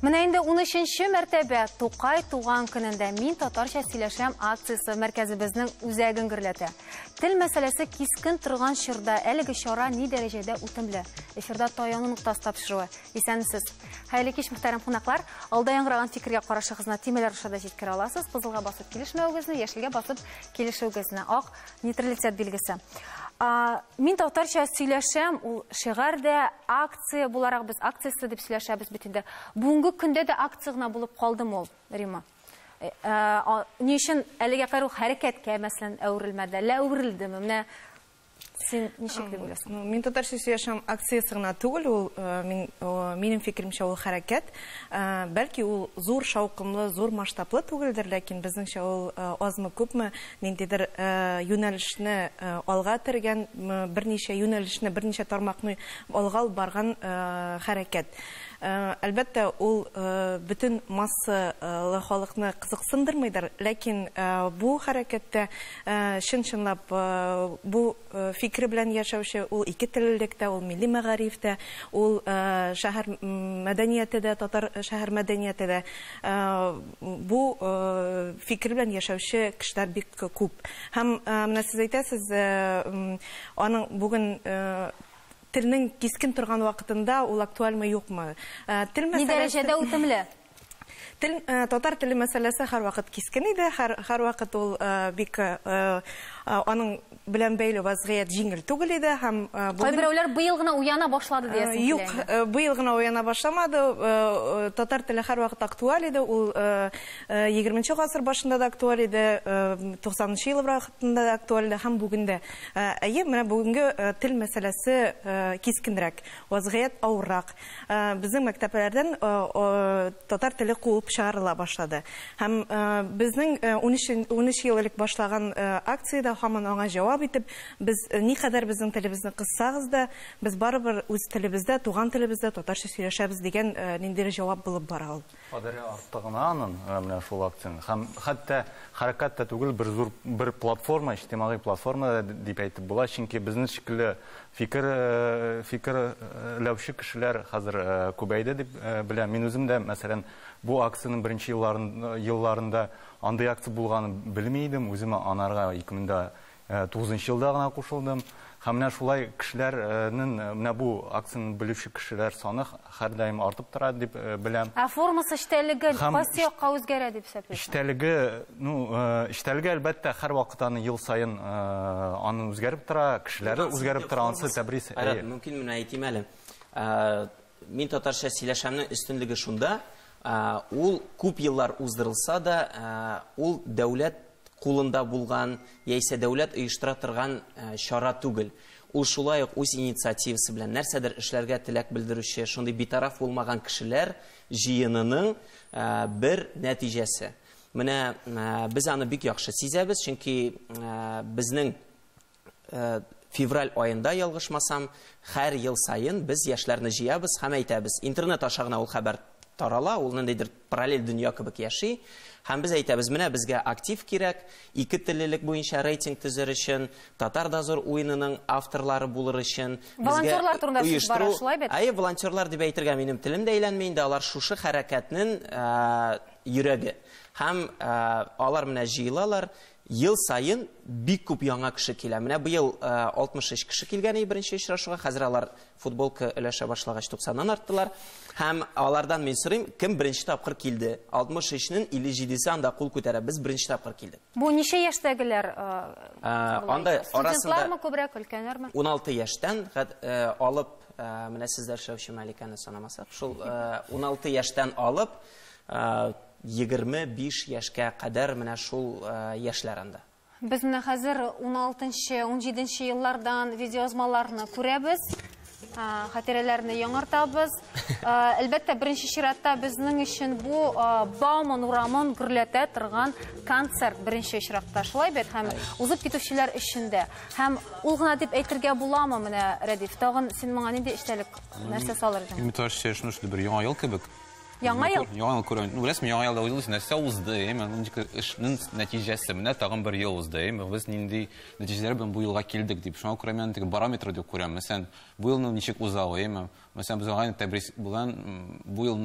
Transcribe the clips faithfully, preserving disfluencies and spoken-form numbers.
Менә инде унөченче мәртәбә Тукай туган көнендә мин татарча сөйләшәм акциясе мәркәзебезнең үзәген гөрләтә. Тел мәсьәләсе кискен торган чорда әлеге чара ни дәрәҗәдә үтемле? Эфирда таяну нуктасы тапшыруы. Исәнмесез. Хәерле кич, мөхтәрәм кунаклар. Алда яңгыраган фикергә карашыгызны тимәләр рушада җиткерә аласыз. Кызылга басып килешмәүгезне, яшелгә басып килешүгезне. Ак нейтралитет билгесе. Мин татарча сөйләшәм, ул шигырьдә акция буларак без акциясе дип сөйләшәбез бит инде. Бүгенге көндә дә акция гына булып калдымы ул, Рима? Ни өчен әлегә кадәр хәрәкәткә мәсәлән әверелмәде? Лә әверелдеме? Менә син ничек дип уйлыйсың? Мин татарча сөйләшәм акциясе гына түгел, ул минем фикеремчә ул хәрәкәт. Бәлки ул зур шаукымлы, зур масштаблы түгелдер, ләкин безнеңчә ул азмы күпме ниндидер юнәлешне алга тергән, берничә юнәлешне, берничә тармакны алга барган хәрәкәт. Әлбәттә, ул бөтен массалы халыкны кызыксындырмыйдыр, ләкин бу хәрәкәттә чын-чынлап бу фикере белән яшәүче ул ике теллелектә, ул милли мәгарифтә, ул шәһәр мәдәнияте, татар шәһәр мәдәнияте, бу фикере белән яшәүче кешеләр бик күп. Һәм менә сез әйтәсез, аның бүген телнең кискен торган вакытында ул актуальмы юкмы? Ни дәрәҗәдә үтемле? Татар теле мәсьәләсе һәр вакыт кискен иде, һәр вакыт ул бик аның белән бәйле вазгыять җиңел түгел иде һәм кайберәүләр быел гына уяна башлады диясең. Юк, быел гына уяна башламады. Татар теле һәр вакыт актуаль иде. Ул егерменче гасыр башында да актуаль иде, туксанынчы ел вакытында да актуаль иде һәм бүген дә. Әйе, менә бүгенге тел мәсьәләсе кискенрәк, вазгыять авыррак. Безнең мәктәпләрдән татар теле куып чыгарыла башлады. Һәм безнең унөч ел элек башлаган акциядә һаман аңа җавап итеп, без никадәр безнең телебезне кыссагыз да, без барыбер үз телебездә, туган телебездә татарча сөйләшәбез дигән ниндидер җавап булып бара ул. Кадәре артыгына аның менә шул акцияның. Һәм хәтта хәрәкәт тә түгел, бер зур бер платформа, иҗтимагый платформа дип әйтеп була, чөнки безнең шикелле фикер фикерләүче кешеләр хәзер күбәйде дип беләм. Мин үзем дә, мәсәлән, бу акцияның беренче елларында андый акция булганын белмидем, үзем анарга ике мең тугызынчы елда гына кушылдым. Һәм менә шулай кешеләрнең менә бу акцияны белүче кешеләр саны һәр даим артып тора дип беләм. Ә формасы эчтәлеге кайсы якка үзгәрә дип исәпләйсез? Эчтәлеге, ну, эчтәлеге әлбәттә һәр вакыт аны ел сайын аны үзгәреп тора, кешеләре үзгәреп тора, ансы тәбрис. Мөмкин менә әйтим әле. Мин татарча сөйләшәмнең өстенлеге шунда, ул күп еллар уздырылса да, ул дәүләт кулында булган, яисә дәүләт оештыра торган чара түгел. Ул шулай ук үз инициативасы белән нәрсәдер эшләргә теләк белдерүче, шундый битараф булмаган кешеләр җыенының бер нәтиҗәсе. Менә без аны бик яхшы сизәбез, чөнки безнең февраль айында ялгышмасам, һәр ел сайын без яшьләрне җыябыз һәм әйтәбез. Интернет аша гына ул хәбәр тарала, ул ниндидер параллель дөнья кебек яши. Һәм без әйтәбез, менә безгә актив кирәк, ике теллелек буенча рейтинг төзер өчен, Татар дозор уенының авторлары булыр өчен, волонтерлар турында сүз бара, шулай бит? Әйе, волонтерлар дип әйтергә минем телем дә әйләнмәй инде, алар шушы хәрәкәтнең йөрәге. Һәм алар менә җыелалар, ел сайын бик күп яңа кеше килә. Менә быел алтмыш өч кеше килгән беренче очрашуга, хәзер алар футболка өләшә башлагач туксаннан арттылар. Һәм алардан мин сорыйм, кем беренче тапкыр килде? алтмыш өчнең илле җидесе анда кул күтәрә. Без беренче тапкыр килдек. Бу ничә яшьтәгеләр? Анда арасында студентлармы күбрәк, өлкәннәрме? уналты яшьтән алып, менә сезләр Шәүши Мәликәне санамасак, шул уналты яшьтән алып егерме биш яшькә кадәр менә шул яшьләр анда. Без менә хәзер уналтынчы - унҗиденче еллардан видеоязмаларны күрәбез. Хатирәләрне яңартабыз. Әлбәттә, беренче чиратта безнең өчен бу Бауман урамын гөрләтә торган концерт беренче чиратта, шулай бит, һәм узып китүчеләр өчен дә. Һәм ул гына дип әйтергә буламы, менә Рәдиф, тагын син моңа нинди эчтәлек нәрсә салыр идең? Мин татарча сөйләшү бер яңа ел кебек. Яңа ел? Яңа ел күрәм. Ну, рәсми яңа елда уйлыйсың, нәрсә узды, әмма эшнең нәтиҗәсе менә тагын бер ел узды. Әмма без нинди нәтиҗәләр белән бу елга килдек дип, шуңа күрә мен теге барометр дип күрәм. Мәсәлән, бу елның ничек уза, әмма мәсәлән, без аңа тәбрис булган бу елны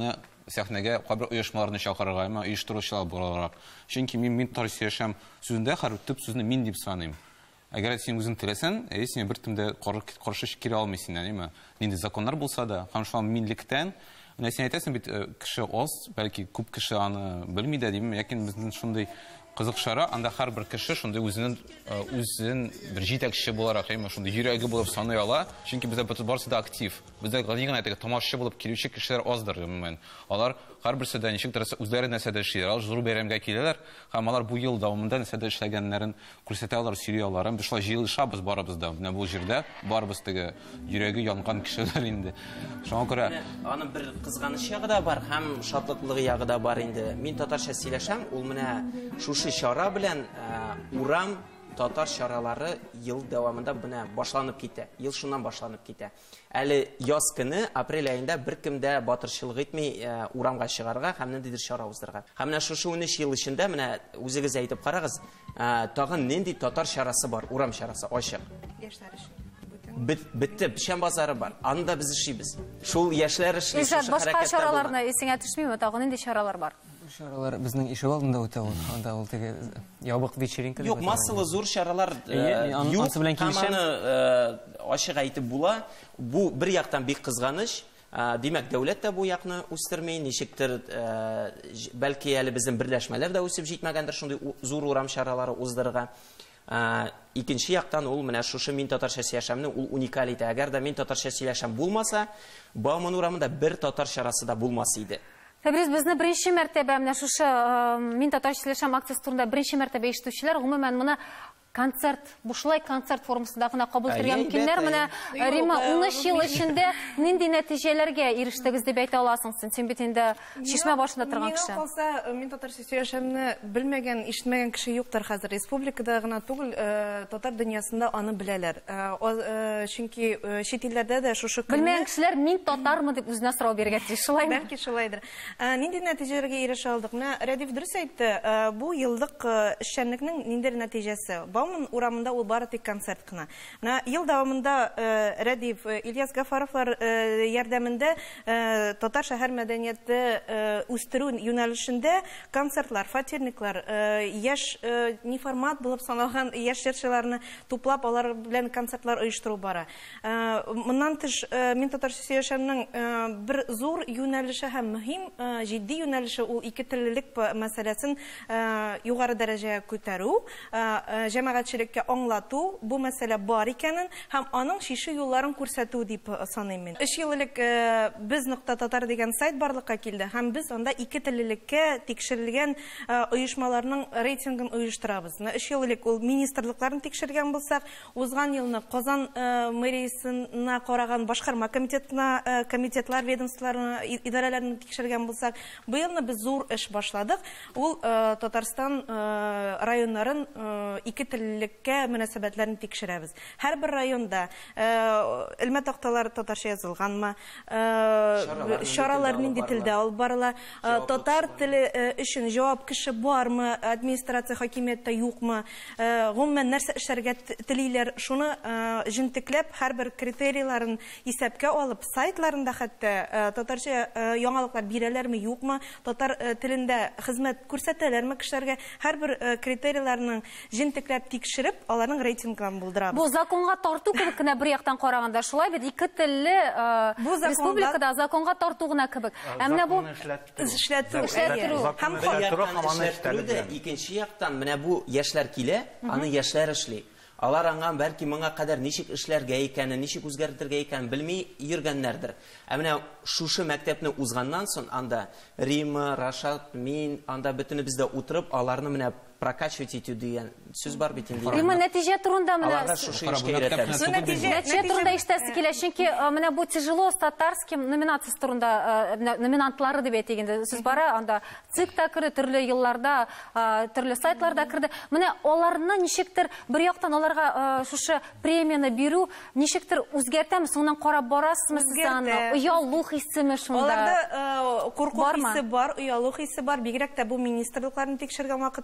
сәхнәгә кабер оешмаларны чакырырга, һәм оештыручылар буларак. Чөнки мин мин тарихи сөйләшәм сүзендә һәр төп сүзне мин дип саныйм. Әгәр син үзең теләсәң, син бер төндә каршы кире алмыйсың, әйеме? Нинди законнар булса да, һәм шул минлектән, менә син әйтәсең бит, кеше аз, бәлки күп кеше аны белми дә, димме, ләкин безнең шундый кызык шара, анда һәрбер кеше шундый үзенең үзен бер җитәкче буларак, әйме, шундый йөрәге булып саный ала, чөнки бездә барысы да актив. Бездә гадиган әйтәгә тамашачы булып килүче кешеләр аздыр, гомумән. Алар һәрберсе дә ничек дәрәсә үзләре нәрсәдә эшләр, зур бәйрәмгә киләләр, һәм алар бу ел дәвамында нәрсәдә эшләгәннәрен күрсәтә алар, сөйли алар. Без шулай җыелышабыз барыбыз да. Менә бу җирдә барыбыз теге йөрәге янган кешеләр инде. Шуңа күрә аның бер кызганыч ягы да бар, һәм шатлыклы ягы да бар инде. Мин татарча сөйләшәм, ул менә шушы чара белән урам татар чаралары ел дәвамында менә башланып китә. Ел шуннан башланып китә. Әле яз көне, апрель айында беркем дә батырчылык итми урамга чыгарга һәм ниндидер чара уздырга. Һәм менә шушы унөч ел эчендә менә үзегез әйтеп карагыз, тагын нинди татар чарасы бар, урам чарасы ачык. Яшьләр өчен. Битте, пешән базары бар. Анда без эшлибез. Шул яшьләр эшли, шушы Илшат, башка хәрәкәттә чараларны исеңә төшмиме? Тагын нинди чаралар бар? Чаралар безнең ишек алдында үтә ул. Анда ул теге ябык вечеринка. Юк, массалы зур чаралар юк. Һәм аны ачык әйтеп була. Бу бер яктан бик кызганыч. Димәк, дәүләт тә бу якны үстермәй, ничектер бәлки әле безнең берләшмәләр дә үсеп җитмәгәндер шундый зур урам чаралары уздырырга. Икенче яктан ул менә шушы мин татарча сөйләшәмне ул уникаль итә. Әгәр дә мин татарча сөйләшәм булмаса, Бауман урамында бер татар чарасы да булмас иде. Фабриз, безне беренче мәртәбә менә шушы мин татарча сөйләшәм акциясе турында беренче мәртәбә ишетүчеләр гомумән моны концерт, бушлай концерт формасында гына кабул итәргә мөмкиннәр. Менә Рима, унөч ел эчендә нинди нәтиҗәләргә ирештегез дип әйтә аласың син? Син бит инде чишмә башында торган кеше. Миңа калса, мин татарча сөйләшәмне белмәгән, ишетмәгән кеше юктыр хәзер. Республикада гына түгел, татар дөньясында аны беләләр. Чөнки чит илләрдә дә шушы белмәгән кешеләр мин татармы дип үзенә сорау бирергә тиеш, шулаймы? Бәлки шулайдыр. Нинди нәтиҗәләргә ирешә алдык? Менә Рәдиф дөрес әйтте, бу еллык эшчәнлекнең ниндидер нәтиҗәсе. Бауман урамында ул бары тик концерт кына. Менә ел дәвамында Рәдиф, Ильяс Гафаровлар ярдәмендә татар шәһәр мәдәнияте үстерү юнәлешендә концертлар, фатирниклар, яшь неформат булып саналган яшь җырчыларны туплап алар белән концертлар оештыру бара. Моннан тыш мин татарча сөйләшәмнең бер зур юнәлеше һәм мөһим җитди юнәлеше ул ике теллелек мәсьәләсен югары дәрәҗәгә күтәрү, җәмәгатьчелеккә аңлату, бу мәсьәлә бар икәнен һәм аның шише юлларын күрсәтү дип саныйм мин. Өч ел элек без нокта татар дигән сайт барлыкка килде һәм без анда ике теллелеккә тикшерелгән оешмаларның рейтингын оештырабыз. Өч ел элек ул министрлыкларын тикшергән булсак, узган елны Казан мэриясына караган башкарма комитетына, комитетлар, ведомстволарны, идарәләрне тикшергән булсак, бу елны без зур эш башладык. Ул Татарстан районнарын ике теллеккә мөнәсәбәтләрен тикшерәбез. Һәр бер районда элмә такталары татарча язылганмы, чаралар нинди телдә алып барыла, татар теле өчен җавап кеше бармы, администрация хакимиятта юкмы, гомумән нәрсә эшләргә телиләр, шуны җентекләп, һәр бер критерийларын исәпкә алып, сайтларында хәтта татарча яңалыклар бирәләрме, юкмы, татар телендә хезмәт күрсәтәләрме кешеләргә, һәр бер критерийларның җентекләп тикшереп, аларның рейтингын булдырабыз. Бу законга тарту кебек кенә бер яктан караганда шулай бит, ике телле республикада законга тарту гына кебек. Ә менә бу эшләтү, һәм эшләтү, икенче яктан менә бу яшьләр килә, аны яшьләр эшли. Алар аңа бәлки моңа кадәр ничек эшләргә икәнен, ничек үзгәртергә икәнен белми йөргәннәрдер. Ә менә шушы мәктәпне узганнан соң анда Рима, Рашат, мин анда бөтенебез дә утырып, аларны менә прокачивать итү дигән сүз бар бит инде. Рима, нәтиҗә турында менә аларга шушы эшкә өйрәтәбез. Нәтиҗә турында ишетәсе килә, чөнки менә бу тяжело с татарским номинациясе турында номинантлары дип әйтик инде. Сүз бара, анда ЦИКта керде, төрле елларда, төрле сайтларда керде. Менә аларны ничектер бер яктан аларга шушы премияны бирү ничектер үзгәртәме, соңнан карап барасызмы сез аны? Оялу хиссеме шунда? Аларда курку хиссе бар, оялу хиссе бар. Бигрәк тә бу министрлыкларны тикшергән вакытта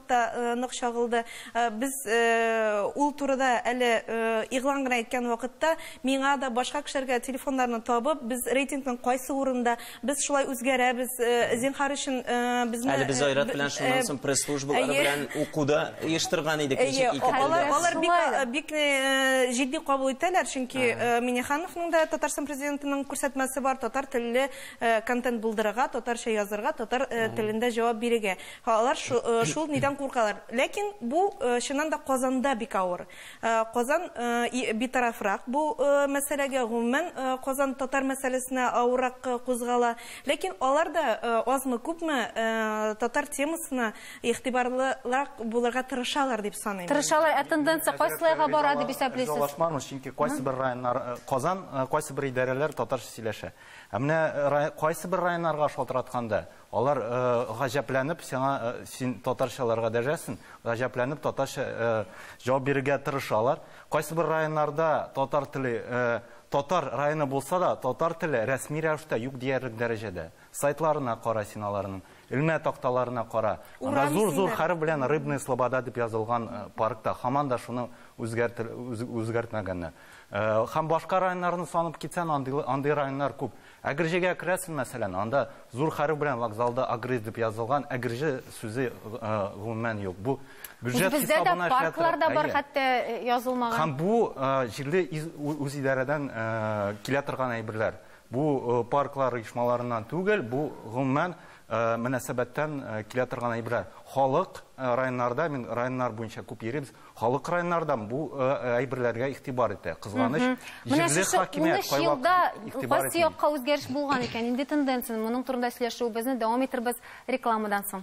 нык чагылды. Без ул турыда әле игълан гына әйткән вакытта миңа да башка кешеләргә телефоннарны табып, без рейтингның кайсы урында, без шулай үзгәрәбез, зинһар өчен безне Әле без Айрат белән шуннан соң пресс-службалары белән укуда оештырган идек. Алар бик җитди кабул итәләр, чөнки Миннехановның да Татарстан президентының күрсәтмәсе бар, татар телле контент булдырырга, татарча язырга, татар телендә җавап бирергә. Алар шул нидән куркалар. Ләкин бу чыннан да Казанда бик авыр. Казан битарафрак бу мәсьәләгә, гомумән Казан татар мәсьәләсенә авыррак кузгала. Ләкин алар да азмы күпме татар темасына игътибарлырак булырга тырышалар дип саныйм. Тырышалар, ә тенденция кайсылайга бара дип исәплисез? Җаваплашмамыз, чөнки кайсы бер районнар, Казан, кайсы бер идарәләр татарча сөйләшә. Ә менә кайсы бер районнарга шалтыратканда, алар гаҗәпләнеп, сиңа син татарчаларга дәҗәсен, гаҗәпләнеп татарча җавап бирергә тырышалар. Кайсы бер районнарда татар теле, татар районы булса да, татар теле рәсми рәвештә юк диярлек дәрәҗәдә. Сайтларына кара син аларның, илмә такталарына кара. Зур-зур хәреф белән Рыбная Слобода дип язылган паркта һаман да шуны үзгәртмәгәннәр. Һәм башка районнарны санап китсәң, андый районнар күп. Әгерҗегә керәсен, мәсәлән, анда зур хәреф белән вокзалда Агрез дип язылган, Әгерҗе сүзе гомумән юк. Бу бюджет хисабына эшләтә. Паркларда бар хәтта язылмаган. Һәм бу җирле үз идарәдән килә торган әйберләр. Бу парклар оешмаларыннан түгел, бу гомумән мөнәсәбәттән килә торган әйберләр. Халык районнарда, мин районнар буенча күп йөрибез, халык районнардан бу әйберләргә игътибар итә. Кызганыч, җирле хакимият кайвакыт игътибар итә. Кайсы якка үзгәреш булган икән? Инде тенденция, моның турында сөйләшүебезне дәвам иттербез рекламадан соң.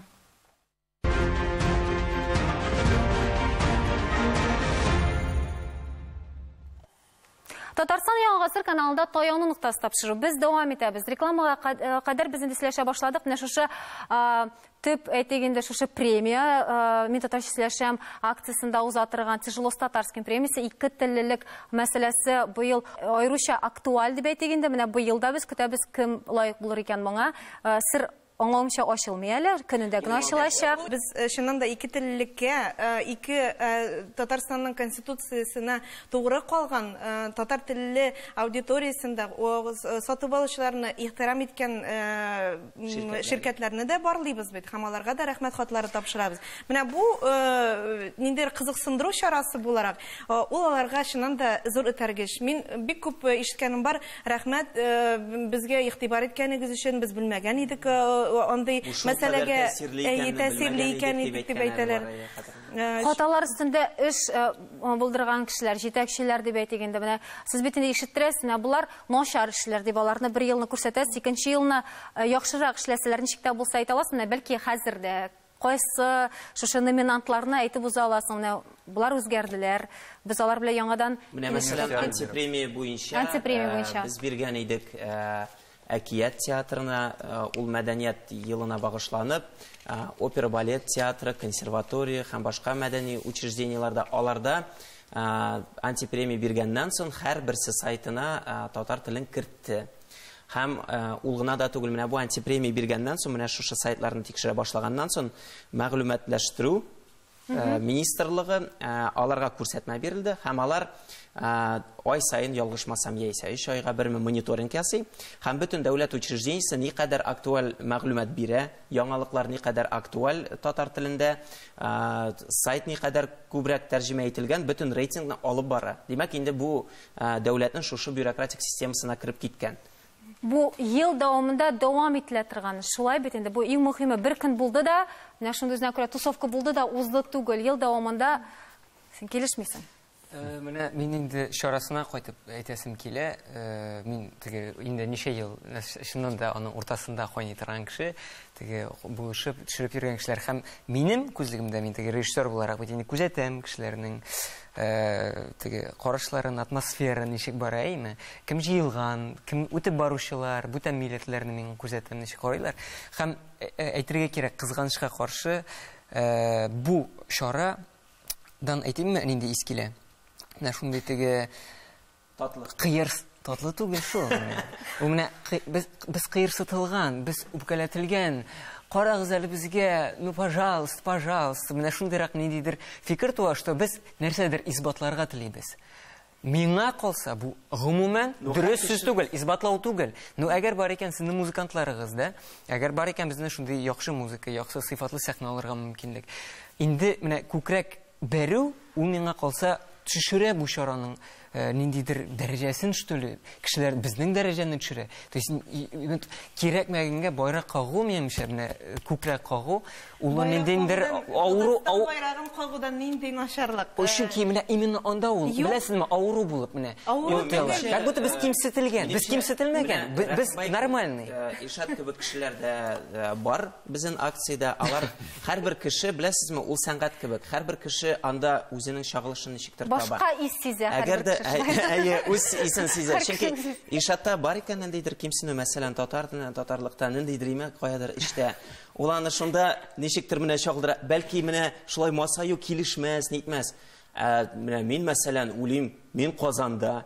Татарстан Яңа гасыр каналында Таяуны нуктасы тапшыру. Без дәвам итәбез. Рекламага кадәр без инде сөйләшә башладык. Менә шушы төп әйтегендә шушы премия, мин татарча сөйләшәм акциясында узатырган Тяжело с татарским премиясе, ике теллелек мәсьәләсе быел аеруча актуаль дип әйтегендә. Менә быелда без көтәбез, кем лаек булыр икән моңа. Сер аңламча ачылмый әле, көнендә генә ачылачак. Без шуннан да ике теллеккә, ике Татарстанның конституциясенә тугры калган татар телле аудиториясендә сатып алучыларны ихтирам иткән ширкәтләрне дә барлыйбыз бит. Һәм аларга да рәхмәт хатлары тапшырабыз. Менә бу ниндидер кызыксындыру чарасы буларак, ул аларга шуннан да зур этәргеч. Мин бик күп ишеткәнем бар. Рәхмәт безгә игътибар иткәнегез өчен, без белмәгән идек. Андый мәсьәләгә тәэсирле икән дип әйтәләр. Хаталар өстендә эш булдырган кешеләр, җитәкчеләр дип әйтгәндә, менә сез бит инде ишеттерәсез, менә булар начар эшләр дип аларны бер елны күрсәтәсез, икенче елны яхшырак эшләсәләр, ничек тә булса әйтә аласыз, менә бәлки хәзер дә кайсы шушы номинантларны әйтеп уза аласың, менә булар үзгәрделәр. Без алар белән яңадан менә мәсәлән антипремия буенча без биргән идек Әкият театрына, ул мәдәният елына багышланып, опера-балет театры, консерватория һәм башка мәдәни учреждениеларда аларда антипремия биргәннән соң һәр берсе сайтына татар телен кертте. Һәм ул гына да түгел, менә бу антипремия биргәннән соң, менә шушы сайтларны тикшерә башлаганнан соң мәгълүматлаштыру министрлыгы аларга күрсәтмә бирелде һәм алар ай сайын ялгышмасам яисә өч айга бер мониторинг ясый һәм бөтен дәүләт учреждениесе никадәр актуаль мәгълүмат бирә, яңалыклар никадәр актуаль татар телендә, сайт никадәр күбрәк тәрҗемә ителгән, бөтен рейтингны алып бара. Димәк, инде бу дәүләтнең шушы бюрократик системасына кереп киткән. Бу ел дәвамында дәвам ителә торган. Шулай бит инде бу иң мөһиме, бер көн булды да, менә шундый үзенә күрә тусовка булды да, узды түгел. Ел дәвамында син килешмисең. Менә мин инде чарасына кайтып әйтәсем килә. Мин теге инде ничә ел шуннан да аның уртасында кайный торган кеше, теге булышып, төшереп йөргән кешеләр һәм минем күзлегемдә мин теге режиссер буларак бит инде күзәтәм кешеләрнең теге карашларын, атмосфераны ничек бара, әйме? Кем җыелган, кем үтеп баручылар, бүтән милләтләрне мин күзәтәм, ничек карыйлар. Һәм әйтергә кирәк, кызганычка каршы бу чарадан әйтимме, инде искилә. Менә шундый теге татлы, кыер татлы түгел шул. Ул менә без без кыерсытылган, без үпкәләтелгән. Карагыз әле безгә, ну, пожалуйста, пожалуйста, менә шундыйрак ниндидер фикер туа, что без нәрсәдер исбатларга телибез. Миңа калса, бу гомумән дөрес сүз түгел, исбатлау түгел. Ну, әгәр бар икән сезнең музыкантларыгыз, да, әгәр бар икән безнең шундый яхшы музыка, яхшы сыйфатлы сәхнәләргә мөмкинлек. Инде менә күкрәк бәрү, ул миңа калса төшерә бу чараның ниндидер дәрәҗәсен штөле. Кешеләр безнең дәрәҗәне төшерә. То есть кирәкмәгәнгә байрак кагу, менемчә, менә күкрәк кагу, ул ниндидер авыру байрагын кагудан нинди начарлык. Чөнки менә именно анда ул, беләсезме, авыру булып менә. Как будто без кимсетелгән, без кимсетелмәгән, без нормальный. Ишат кебек кешеләр дә бар безнең акциядә. Алар һәрбер кеше, беләсезме, ул сәнгать кебек. Һәрбер кеше анда үзенең чагылышын ничектер таба. Башка ис сизә һәрбер кеше. Әйе, үз исен сизә. Чөнки Ишатта бар икән ниндидер кимсенү, мәсәлән, татар телен, татарлыкта ниндидер имә каядыр иштә. Ул аны шунда ничектер менә чагылдыра. Бәлки менә шулай масаю килешмәс, нитмәс. Менә мин, мәсәлән, үлим, мин Казанда.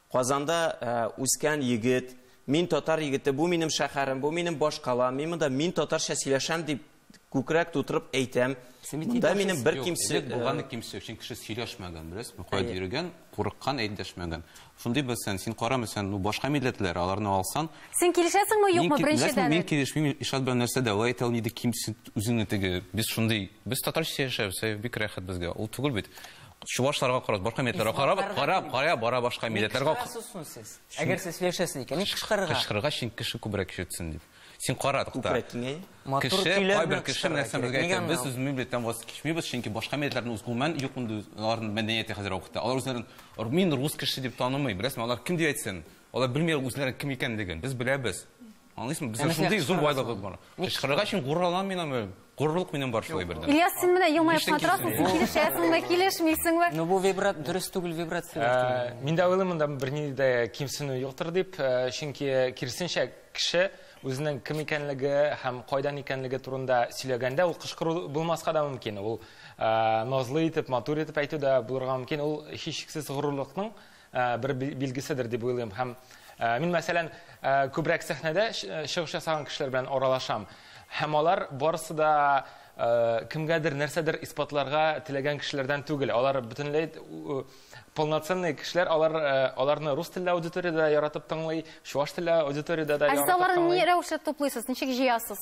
Казанда үскән егет, мин татар егете, бу минем шәһәрем, бу минем баш калам, мин монда мин татарча сөйләшәм дип күкрәк тутырып әйтәм. Монда минем бер кимсе булган кимсе өчен кеше сөйләшмәгән, беләсезме, кайда йөргән, курыккан, әйтәшмәгән. Шундый безсен, син карамыйсың, ну башка милләтләр, аларны алсан. Син килешәсеңме, юкмы, беренчедән? Мин килешмим, Ишат белән нәрсә дә әйтә алмыйды, кимсе үзеңне теге. Без шундый, без татарча яшәбез, бик рәхәт безгә. Ул түгел бит. Чувашларга карап, башка милләтләргә карап, карап, карап, бара башка милләтләргә. Әгәр сез сөйләшәсез икән, кышкырырга. Кышкырырга син кеше күбрәк ишетсен дип. Син кара тукта. Матур Кеше, көйләр кайбер кеше нәрсә безгә әйтә, без үз милләттән ваз кичмибез, чөнки башка милләтләрне үз гуман юкмы, аларның мәдәнияте хәзер вакытта. Алар үзләрен мин рус кеше дип танымый, беләсезме, алар кем дип әйтсен? Алар белмәй үзләрен кем икәнлеген. Без беләбез. Аңлыйсызмы? Без шундый зур байлыгыбыз бар. Кышкырырга өчен гурралам мин аны. Гуррлык минем бар шулай бердән. Ильяс, син менә елмаеп торасың, син килешәсеңме, килешмисеңме? Ну бу вибрат дөрес түгел вибрация. Мин дә уйлыйм, да берни дә кимсенү юктыр дип, чөнки кирсенчә кеше үзенең кем икәнлеге һәм кайдан икәнлеге турында сөйләгәндә ул кышкыру булмаска да мөмкин. Ул назлы итеп, матур итеп әйтү дә булырга мөмкин. Ул һичшиксез горурлыкның бер билгеседер дип уйлыйм. Һәм мин мәсәлән күбрәк сәхнәдә чыгыш ясаган кешеләр белән аралашам. Һәм алар барысы да кемгәдер нәрсәдер испатларга теләгән кешеләрдән түгел. Алар бөтенләй полноценный кешеләр, алар аларны рус телле аудиториядә яратып тыңлый, чуаш телле аудиториядә да яратып тыңлый. Аларны ни рәвешле туплыйсыз, ничек җыясыз?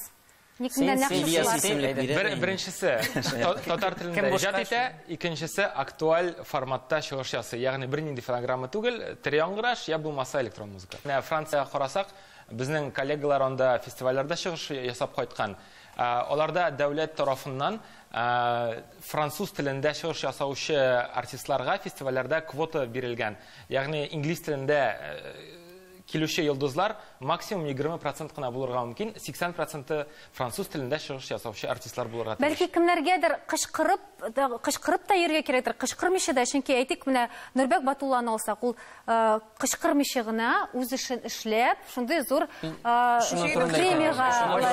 Беренчесе татар телендә иҗат итә, икенчесе актуаль форматта чыгыш ясый. Ягъни бер нинди фонограмма түгел, трианграш я булмаса электрон музыка. Менә Франциягә карасак, безнең коллегалар анда фестивальләрдә чыгыш ясап кайткан. Аларда дәүләт тарафыннан француз телендә чыгыш ясаучы артистларга фестивальләрдә квота бирелгән. Ягъни инглиз телендә килүче йолдызлар максимум егерме процент кына булырга мөмкин, сиксән процент француз телендә чыгыш ясаучы артистлар булырга тиеш. Бәлки кемнәргәдер кышкырып, кышкырып та йөргә кирәктер. Кышкырмыйча да, чөнки әйтик, менә Нурбәк Батулланы алсак, ул кышкырмыйча гына үз эшен эшләп, шундый зур премияга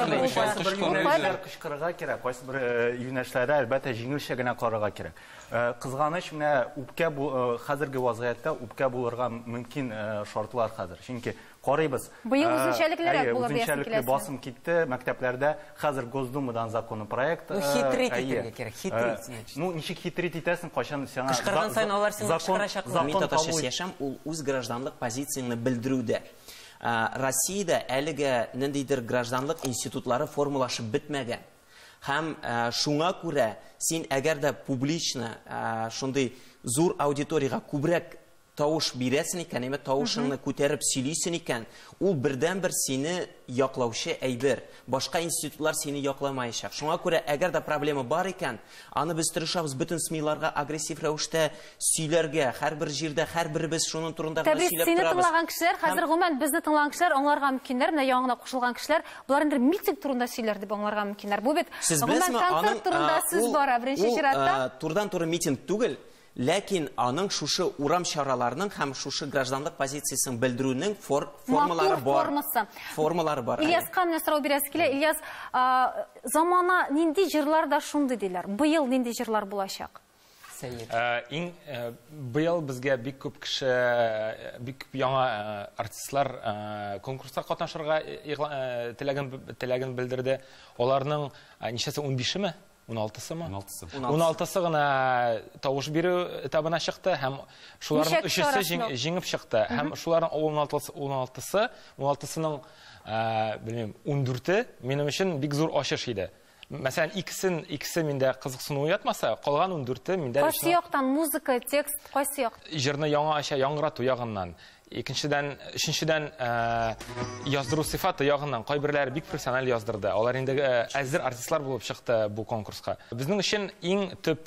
кышкырырга кирәк. Кайсы бер юнәшләрдә әлбәттә җиңелчә генә карарга кирәк. Кызганыч, менә үпкә бу хәзерге вазгыятьтә үпкә булырга мөмкин шартлар хәзер. Чөнки карыйбыз. Быел үзенчәлеклерәк булыр диясем килә. Басым китте, мәктәпләрдә хәзер Госдумадан законы проект. Хитрит итәргә кирәк, хитрит. Ну, ничек хитрит итәсең, кайчан сиңа кышкырган сайын алар сине кышкырачаклар. Мин татарча яшәм, ул үз гражданлык позицияны белдерүдә. Россиядә әлегә ниндидер гражданлык институтлары формулашып бетмәгән. Һәм шуңа күрә син әгәр дә публично шундый зур аудиторияга күбрәк тавыш бирәсен икән, әмма тавышыңны күтәреп сөйлисен икән, ул бердән бер сине яклаучы әйбер. Башка институтлар сине якламаячак. Шуңа күрә әгәр дә проблема бар икән, аны без тырышабыз бөтен СМИларга агрессив рәвештә сөйләргә, һәрбер җирдә һәрберебез шуның турында гына сөйләп торабыз. Сине тыңлаган кешеләр, хәзер гомумән безне тыңлаган кешеләр аңларга мөмкиннәр, менә яңа кушылган кешеләр, булар инде митинг турында сөйләр дип аңларга мөмкиннәр. Бу бит гомумән концерт турында сүз бара, беренче чиратта. Турдан-туры митинг түгел. Ләкин аның шушы урам чараларының һәм шушы гражданлык позициясын белдерүнең формалары бар. Формалары бар. Ильяс Камне сорау бирәсе килә. Ильяс, замана нинди җырлар да шундый диләр. Быел нинди җырлар булачак? Сәйер. Иң быел безгә бик күп кеше, бик күп яңа артистлар конкурста катнашырга теләген белдерде. Аларның ничәсе, унбишеме? уналтысымы? уналтысы гына тавыш бирү этабына чыкты һәм шуларның өчесе җиңеп чыкты. Һәм шуларның уналтысы, уналтысының белмим, ундүрте минем өчен бик зур ачыш иде. Мәсәлән, икесен, икесе миндә кызыксыну уятмаса, калган ундүрте миндә Кайсы яктан музыка, текст, кайсы як? Җырны яңа аша яңгырату ягыннан. Икенчедән, өченчедән яздыру сыйфаты ягыннан кайберләре бик профессиональ яздырды. Алар инде әзер артистлар булып чыкты бу конкурска. Безнең өчен иң төп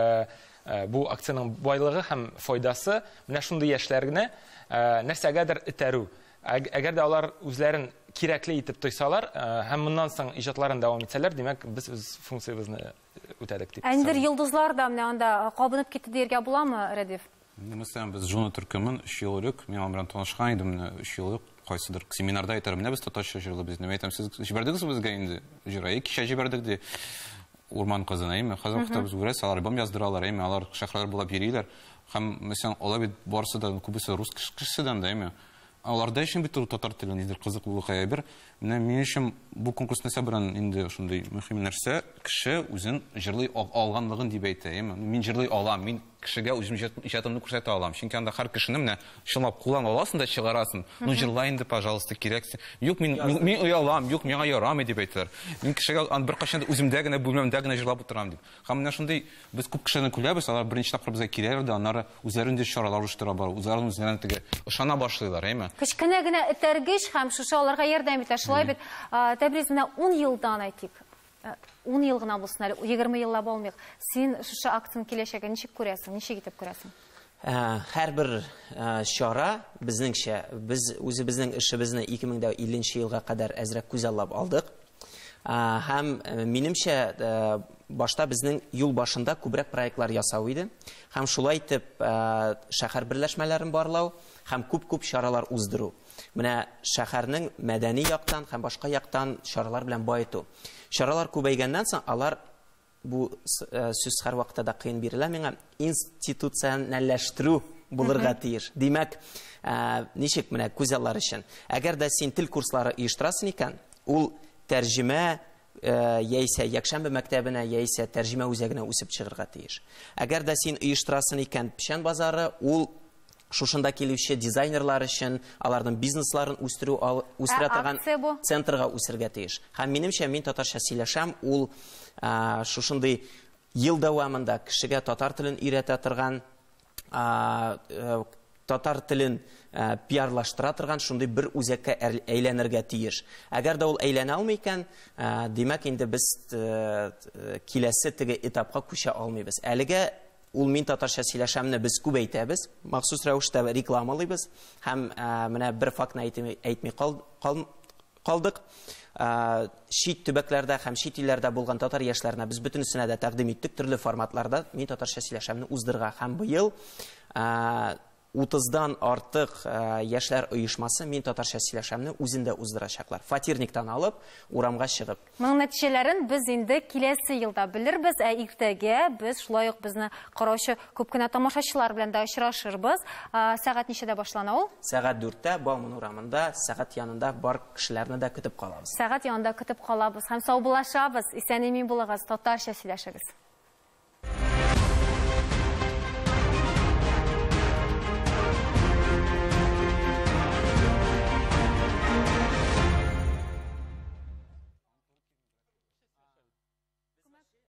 бу акциянең байлыгы һәм файдасы менә шундый яшьләргә нәрсәгәдер итерү. Әгәр дә алар үзләрен кирәкле итеп тойсалар, һәм моннан соң иҗатларын дәвам итсәләр, димәк, без үз функциябызны үтәдек дип. Әндер йолдызлар да менә анда кабынып китте дияргә буламы, Рәдиф? Мәсәлән, без Жуна Төркемен өч ел элек, мин алар белән танышкан идем, үч ел элек кайсыдыр семинарда әйтәр, менә без татарча җырлы без нәм әйтәм, сез җибәрдегез безгә инде җырай, кичә җибәрдек ди. Урман кызына, әйме, хәзер вакытта без күрәс, алар альбом яздыралар, әйме, алар шәһәрләр булып йөриләр. Һәм мәсәлән, алар бит барысы да күбесе рус кешедән да, әйме. Аларда өчен бит татар телен идер кызыклы хәбәр. Менә минем өчен бу конкурс нәрсә белән инде шундый мөһим нәрсә, кеше үзен җырлый алганлыгын дип әйтә. Мин җырлый алам, мин кешегә үзем иҗатымны күрсәтә алам. Чөнки анда һәр кешене менә чынлап куллан аласың да чыгарасын. Ну җырлай инде, пожалуйста, кирәксе. Юк, мин мин уялам, юк, миңа ярамый дип әйтәләр. Мин кешегә бер кашанда үземдә генә бүлмәмдә генә җырлап утырам дип. Һәм менә шундый без күп кешене күләбез, алар беренче тапкыр безгә киләләр дә, аннары үзләрендә чаралар оештыра бар, үзләренең үзләренә теге ышана башлыйлар, әйме. Кечкенә генә этәргеч һәм шушы аларга ярдәм итә. Шулай бит, Тәбриз менә ун елдан әйтик. ун ел гына булсын әле, егерме еллап алмыйк. Син шушы акцияның киләчәген ничек күрәсең, ничек итеп күрәсең? Һәрбер чара безнеңчә, без үзебезнең эшебезне ике мең илле елга кадәр әзрәк күзаллап алдык. Һәм минемчә башта безнең юл башында күбрәк проектлар ясау иде. Һәм шулай итеп шәһәр берләшмәләрен барлау һәм күп-күп чаралар уздыру. Менә шәһәрнең мәдәни яктан һәм башка яктан чаралар белән баету. Чаралар күбәйгәннән соң алар бу сүз һәр вакытта да кыен бирелә миңа институциональләштерү булырга тиеш. Димәк, ничек менә күзаллар өчен. Әгәр дә син тел курслары оештырасың икән, ул тәрҗемә яисә якшәмбе мәктәбенә яисә тәрҗемә үзәгенә үсеп чыгырга тиеш. Әгәр дә син оештырасың икән печән базары, ул шушында килүче дизайнерлар өчен аларның бизнесларын үстерү үстерә торган центрга үсергә тиеш. Һәм минемчә, мин татарча сөйләшәм, ул шушындый ел дәвамында кешегә татар телен өйрәтә торган, татар телен пиарлаштыра торган шундый бер үзәккә әйләнергә тиеш. Әгәр дә ул әйләнә алмый икән, димәк инде без киләсе теге этапка күчә алмыйбыз. Әлегә ул мин татарча сөйләшәмне без күп әйтәбез, махсус рәвештә рекламалыйбыз, һәм менә бер фактны әйтми калдык. Шит төбәкләрдә һәм шит илләрдә булган татар яшьләренә без бөтенесенә дә тәкъдим иттек төрле форматларда мин татарча сөйләшәмне уздырырга. Һәм быел утыздан артык яшьләр оешмасы мин татарча сөйләшәмне үзендә уздырачаклар. Фатирниктан алып, урамга чыгып. Моның нәтиҗәләрен без инде киләсе елда белербез, ә иртәгә без шулай ук безне караучы күп кенә тамашачылар белән дә очрашырбыз. Сәгать ничәдә башлана ул? Сәгать дүрттә Бауман урамында, сәгать янында бар кешеләрне дә көтеп калабыз. Сәгать янында көтеп калабыз һәм сау булашабыз. Исән-имин булыгыз, татарча сөйләшегез.